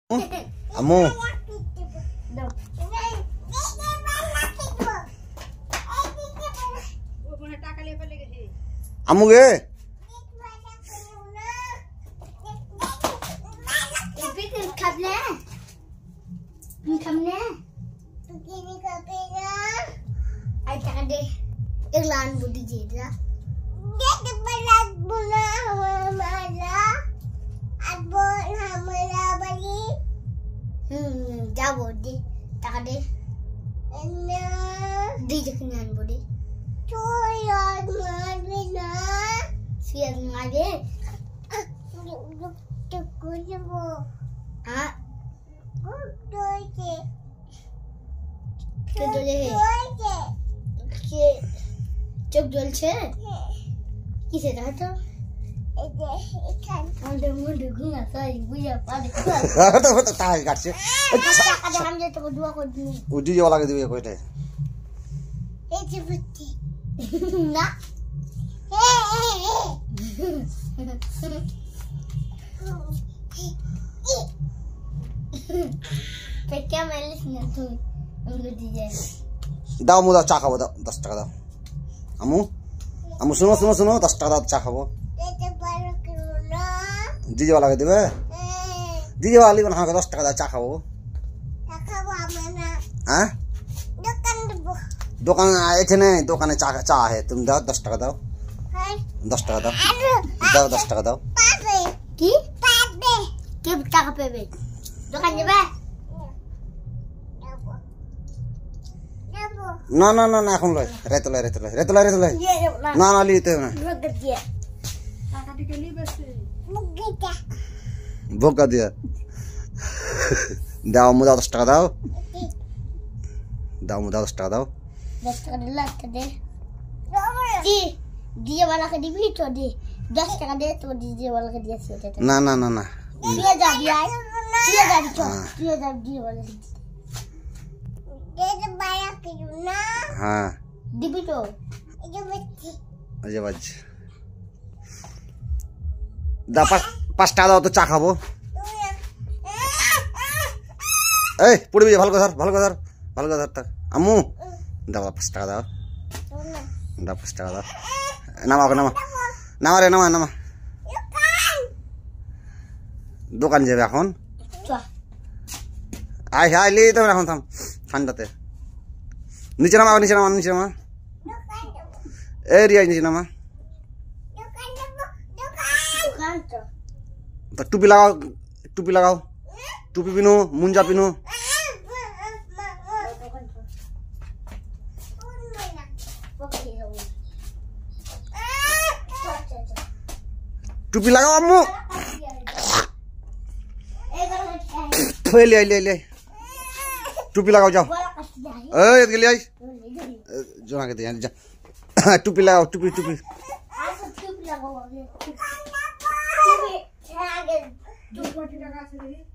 Amu. Amu ge. Iklan budi jeda. Dia kebelat buna hamala. Abo hamala bali. Jabo di. Takade. Ena. Di jeknan budi. Choyan madina. Sian ngade. Tukujabo. Ah. Kudoje. Kudoje. के चुप जल छे किसे रहता मुंडे मुंडे गुंगा साई बुया पादे तो ताई काट छे अच्छा हम जे तो दुआ को दी उडी वाला के दिए कोइटे ए चिपटी ना क्या मैंने सुना तू उनको दीजिए दाओ मुदा चा खाबो 10 টাকা দাও আমু শুনো 10 টাকা দাও চা খাবো দিদি वाला के দিবে দিদি वाली बना के 10 টাকা দাও চা খাবো হ্যাঁ দোকান এখানে দোকানে চা है तुम দাও 10 টাকা দাও 10 টাকা দাও দাও 10 টাকা দাও কি পাবে কি টাকা পাবে দোকান যাবে না না না না এখন লয় রেতলে না না লিতে না বোকা দিয়া দাও মুদা 10 টাকা দাও দাও মুদা 10 টাকা দাও 10 টাকা দিলা দে জি দিয়ে वाला के दी भी तो दे 10 টাকা दे तो दीजिए वाला के दिया से ना ना ना ना दिया जा दिया दिया जा दिए वाला दे बाया के ना हां दिबी तो अजय बाज दा 5 টাকা দাও তো চা খাবো এই পড়বি ভালো কথা ধর আম্মু দাও 5 টাকা দাও দাও 5 টাকা দাও নামা দোকান যাবে এখন আয় লি তো এখন থাম ঠান্ডাতে নিচে নামা এই রিয়া নিচে নামা তো টুপি লাগাও টুপি পিনো মুঞ্জা পিনো টুপি লাগাও আম্মু ले टूपी लगाओ जाओ ए ले आई जो ना के दे जा टूपी लगाओ टूपी लगाओ